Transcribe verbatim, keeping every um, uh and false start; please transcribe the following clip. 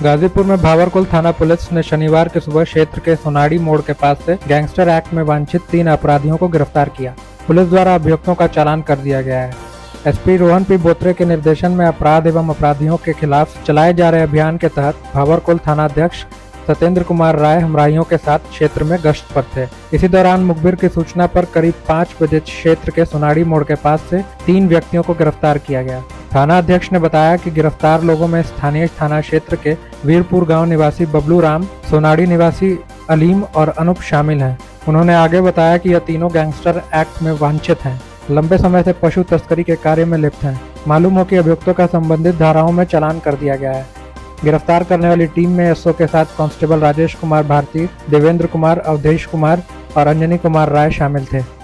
गाजीपुर में भावरकुल थाना पुलिस ने शनिवार की सुबह क्षेत्र के सोनाड़ी मोड़ के पास से गैंगस्टर एक्ट में वांछित तीन अपराधियों को गिरफ्तार किया। पुलिस द्वारा अभियुक्तों का चालान कर दिया गया है। एसपी रोहन पी बोत्रे के निर्देशन में अपराध एवं अपराधियों के खिलाफ चलाए जा रहे अभियान के तहत भावरकुल थानाध्यक्ष सत्येंद्र कुमार राय हमराहियों के साथ क्षेत्र में गश्त पर थे। इसी दौरान मुखबिर की सूचना पर करीब पाँच बजे क्षेत्र के सोनाड़ी मोड़ के पास से तीन व्यक्तियों को गिरफ्तार किया गया। थाना अध्यक्ष ने बताया कि गिरफ्तार लोगों में स्थानीय थाना क्षेत्र के वीरपुर गांव निवासी बबलू राम, सोनाड़ी निवासी अलीम और अनूप शामिल हैं। उन्होंने आगे बताया कि यह तीनों गैंगस्टर एक्ट में वांछित हैं, लंबे समय से पशु तस्करी के कार्य में लिप्त हैं। मालूम हो कि अभियुक्तों का संबंधित धाराओं में चालान कर दिया गया है। गिरफ्तार करने वाली टीम में एसओ के साथ कांस्टेबल राजेश कुमार भारती, देवेंद्र कुमार, अवधेश कुमार और अंजनी कुमार राय शामिल थे।